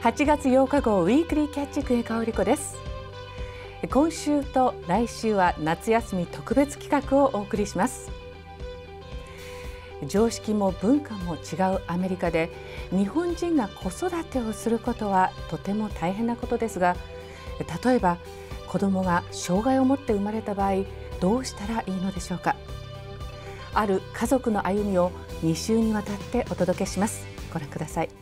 8月8日号ウィークリーキャッチ久江香織子です。今週と来週は夏休み特別企画をお送りします。常識も文化も違うアメリカで日本人が子育てをすることはとても大変なことですが、例えば子供が障害を持って生まれた場合どうしたらいいのでしょうか。ある家族の歩みを2週にわたってお届けします。ご覧ください。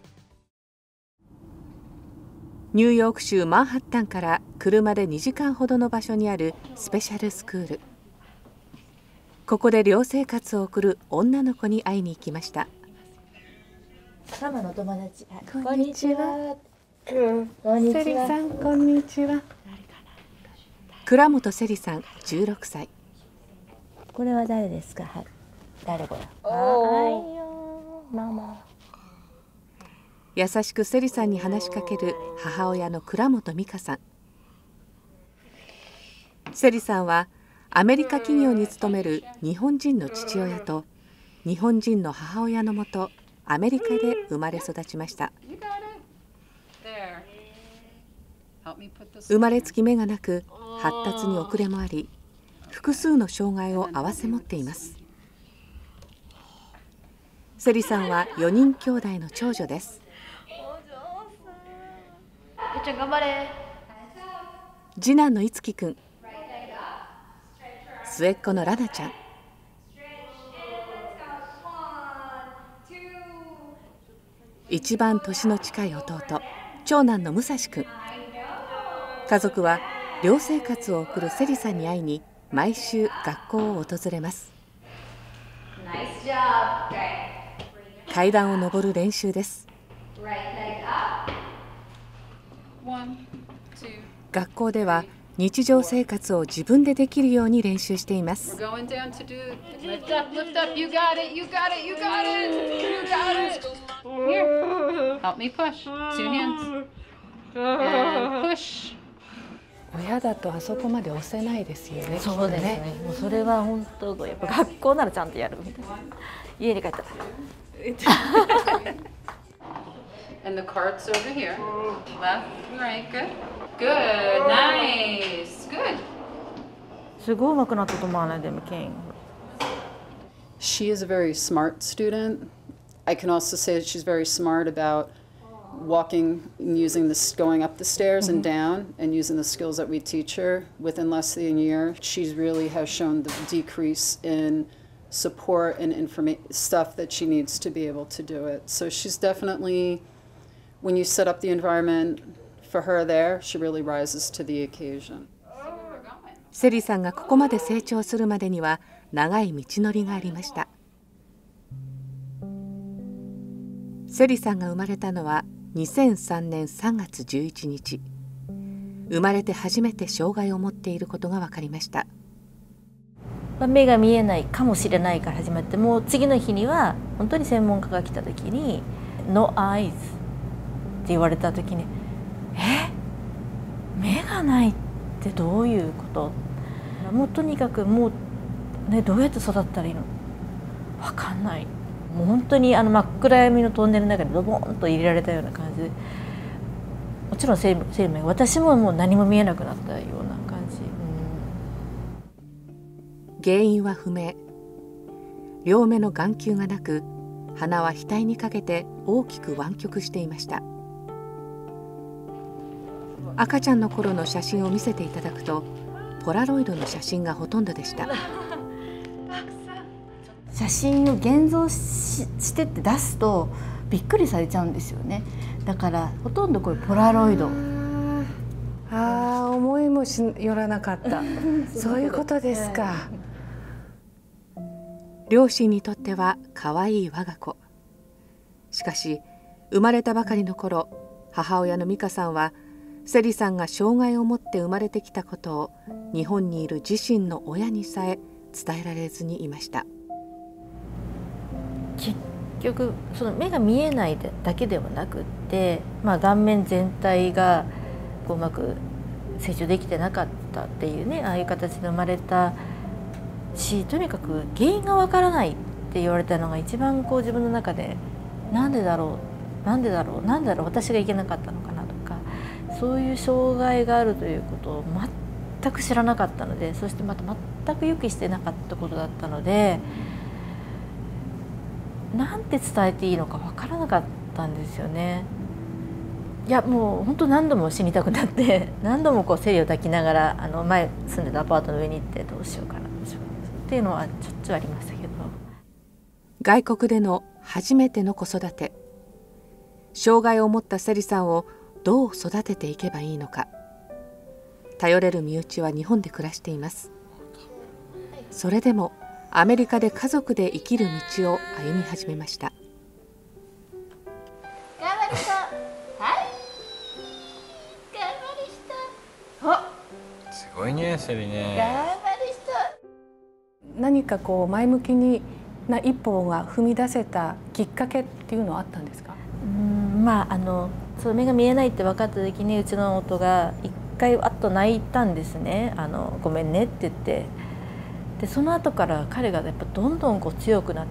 ニューヨーク州マンハッタンから車で2時間ほどの場所にあるスペシャルスクール。ここで寮生活を送る女の子に会いに行きました。 ママの友達。 こんにちは。セリさん、こんにちは。倉本セリさん、16歳。 これは誰ですか。はい。誰これ。はいよ、ママ。 優しくセリさんに話しかける母親の倉本美香さん。セリさんはアメリカ企業に勤める日本人の父親と日本人の母親のもとアメリカで生まれ育ちました。生まれつき目がなく発達に遅れもあり、複数の障害を併せ持っています。セリさんは4人兄弟の長女です。 頑張れ。 次男のいつきくん、末っ子のラナちゃん、一番年の近い弟、長男の武蔵くん。家族は寮生活を送るセリさんに会いに毎週学校を訪れます。階段を上る練習です。学校では日常生活を自分でできるように練習しています。親だとあそこまで押せないですよね。 そうですね。もうそれは本当やっぱ学校ならちゃんとやるみたいな。家に帰ったら。 And the cart's over here. Left, right, good. Good, nice, good. すごい上手くなったと思わないでもケイン。 She is a very smart student. I can also say that she's very smart about walking and using this, going up the stairs and down, and using the skills that we teach her. Within less than a year, she's really has shown the decrease in support and stuff that she needs to be able to do it. So she's definitely, when you set up the environment for her there, she really rises to the occasion. セリさんがここまで成長するまでには長い道のりがありました。セリさんが生まれたのは2003年3月11日。生まれて初めて障害を持っていることが分かりました。 目が見えないかもしれないから始まって、もう次の日には本当に専門家が来た時に「No eyes」って言われた時に「目がないってどういうこと?」もうとにかくもう、ね、どうやって育ったらいいの分かんない。もう本当に真っ暗闇のトンネルの中にドボンと入れられたような感じで、もちろん生命、私ももう何も見えなくなったような感じ。 原因は不明。両目の眼球がなく、鼻は額にかけて大きく湾曲していました。赤ちゃんの頃の写真を見せていただくと、ポラロイドの写真がほとんどでした。 写真を現像してって出すとびっくりされちゃうんですよね。だからほとんどこれポラロイド。 思いもよらなかった。そういうことですか。両親にとっては可愛い我が子。しかし生まれたばかりの頃、母親の美香さんはセリさんが障害を持って生まれてきたことを日本にいる自身の親にさえ伝えられずにいました。 結局その目が見えないだけではなくって、顔面全体がうまく成長できてなかったっていうね、ああいう形で生まれたし、とにかく原因がわからないって言われたのが一番自分の中でなんでだろうっなんでだろう私がいけなかったのかなとか、そういう障害があるということを全く知らなかったので、そしてまた全く予期してなかったことだったので、なんて伝えていいのか分からなかったんですよね。いやもう本当何度も死にたくなって何度もこうセリを抱きながら前住んでたアパートの上に行ってどうしようかなっていうのはしょっちゅうありましたけど。 外国での初めての子育て、障害を持ったセリさんをどう育てていけばいいのか。頼れる身内は日本で暮らしています。それでもアメリカで家族で生きる道を歩み始めました。 頑張りそう。はい。頑張りそう。 すごいね、セリね。 頑張りそう。 何かこう前向きな一歩が踏み出せたきっかけっていうのはあったんですか？ その目が見えないって分かった時にうちの夫が一回あっと泣いたんですね。ごめんねって言って。でその後から彼がやっぱどんどんこう強くなって、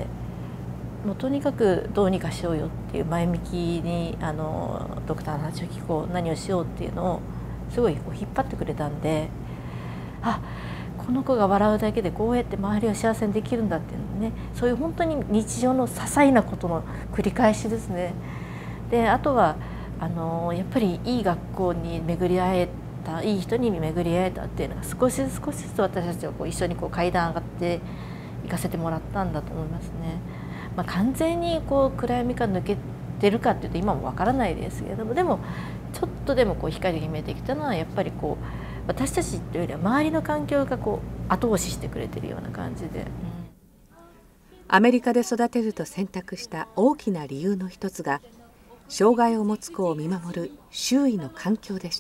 もうとにかくどうにかしようよっていう前向きにドクターの話を聞こう、何をしようっていうのをすごいこう引っ張ってくれたんで、あ、この子が笑うだけでこうやって周りを幸せにできるんだっていうのね、そういう本当に日常の些細なことの繰り返しですね。であとはやっぱりいい学校に巡り会えた、いい人に巡り会えたっていうのが少しずつ私たちはこう一緒にこう階段上がって行かせてもらったんだと思いますね。完全にこう暗闇から抜けてるかっていうと今もわからないですけれども、でもちょっとでもこう光が見えてきたのはやっぱりこう私たちというよりは周りの環境がこう後押ししてくれてるような感じで、 アメリカで育てると選択した大きな理由の一つが、障害を持つ子を見守る周囲の環境でした。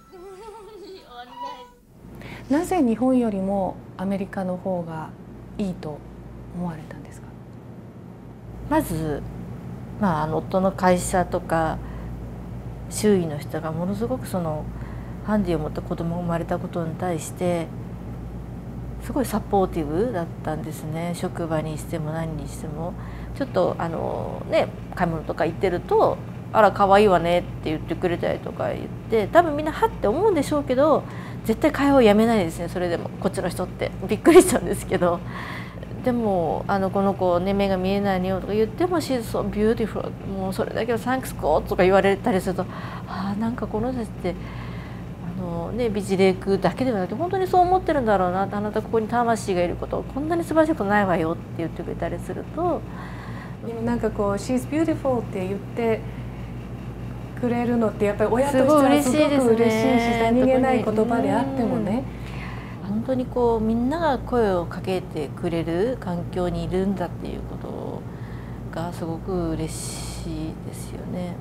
なぜ日本よりもアメリカの方がいいと思われたんですか？ まず、夫の会社とか周囲の人がものすごくそのハンディを持った子供が生まれたことに対してすごいサポーティブだったんですね。職場にしても何にしても、ちょっと買い物とか行ってると「あら可愛いわね」って言ってくれたりとか言って、多分みんなはって思うんでしょうけど、絶対会話をやめないですね。それでもこっちの人ってびっくりしたんですけど、でもこの子ね目が見えないのよとか言っても「She's so beautiful」もうそれだけは「Thanks God」とか言われたりすると、なんかこの人たちって美辞麗句だけではなくて本当にそう思ってるんだろうなって、あなたここに魂がいることこんなに素晴らしいことないわよって言ってくれたりすると、 なんかこう「She's beautiful」って言ってくれるのってやっぱり親としてはすごく嬉しいし、何気ない言葉であってもね、 本当にこうみんなが声をかけてくれる環境にいるんだっていうことがすごく嬉しいですよね。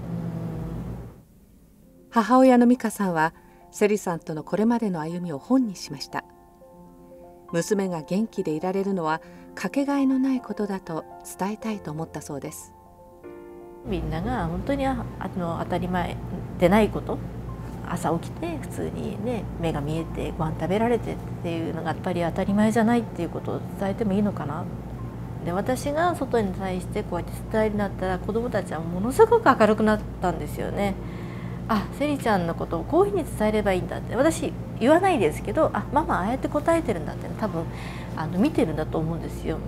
母親の美香さんはセリさんとのこれまでの歩みを本にしました。娘が元気でいられるのはかけがえのないことだと伝えたいと思ったそうです。 みんなが本当に当たり前でないこと、朝起きて普通にね目が見えてご飯食べられてっていうのがやっぱり当たり前じゃないっていうことを伝えてもいいのかな。で私が外に対してこうやって伝えるようになったら子どもたちはものすごく明るくなったんですよね。あ、セリちゃんのことをこういうふうに伝えればいいんだって、私言わないですけど、あ、ママああやって答えてるんだって多分見てるんだと思うんですよ。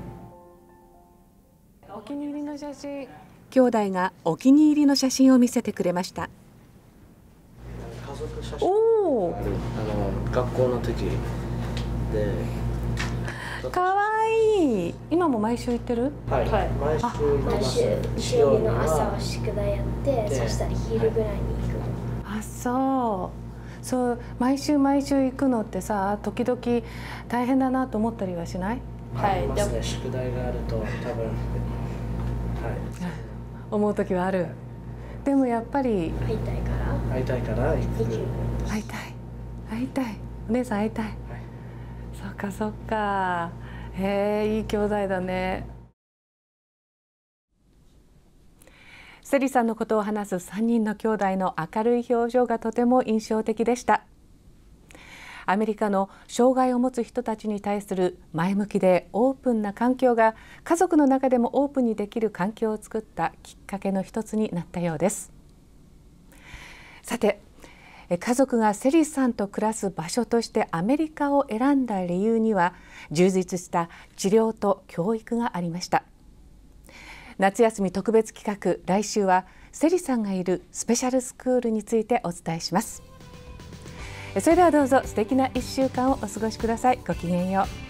お気に入りの写真、兄弟がお気に入りの写真を見せてくれました。 家族写真おお、 学校の時で。 かわいい。今も毎週行ってる？ はい、毎週行ってます。 日曜日の朝は宿題やって、そしたら昼ぐらいに行くの。 あ、そう、毎週行くのってさ、時々大変だなと思ったりはしない？ はい、ますね。宿題があると多分、はい、 思う時はある。でもやっぱり会いたいから行く。 会いたい。お姉さん会いたい。そっか。いい兄弟だね。セリさんのことを話す3人の兄弟の明るい表情がとても印象的でした。 アメリカの障害を持つ人たちに対する前向きでオープンな環境が家族の中でもオープンにできる環境を作ったきっかけの一つになったようです。さて、家族がセリさんと暮らす場所としてアメリカを選んだ理由には充実した治療と教育がありました。夏休み特別企画、来週はセリさんがいるスペシャルスクールについてお伝えします。それではどうぞ素敵な1週間をお過ごしください。ごきげんよう。